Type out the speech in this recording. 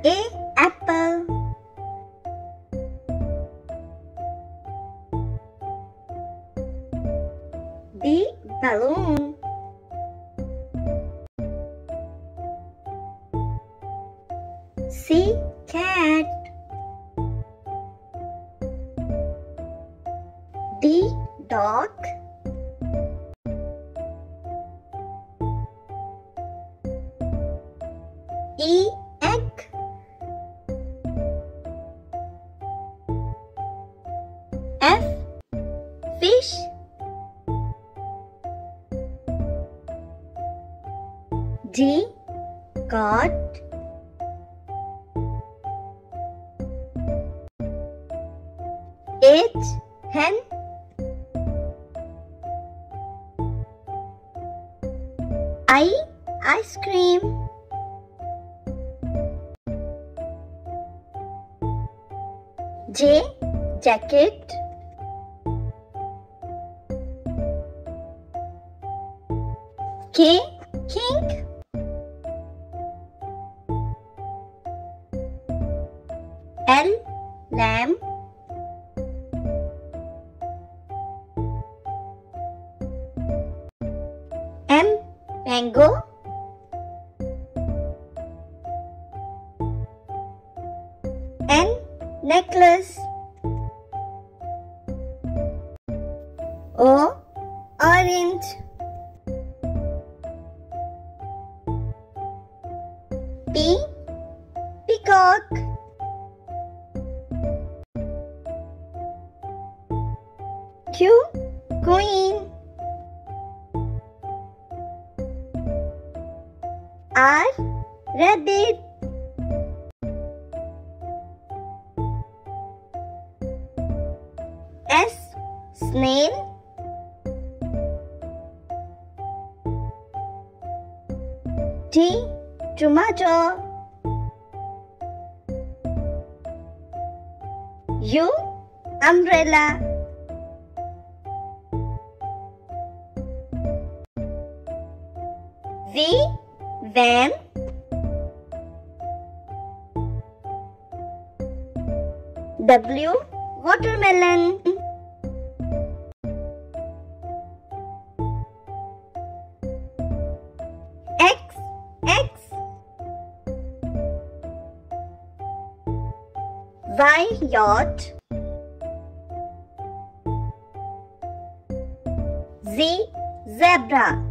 A. Apple. B. Balloon. C. Cat. D. Dog. E. Egg. F. Fish. G. God. H. Hen. I. Ice cream. J. Jacket. K. King. L. Lamb. M. Mango. N. Necklace. O. Orange. P. Peacock. Q. Queen. R. Rabbit. S. Snail. T. Tomato. U. Umbrella. V. Van. W. Watermelon. X. Y. Yacht. Z. Zebra.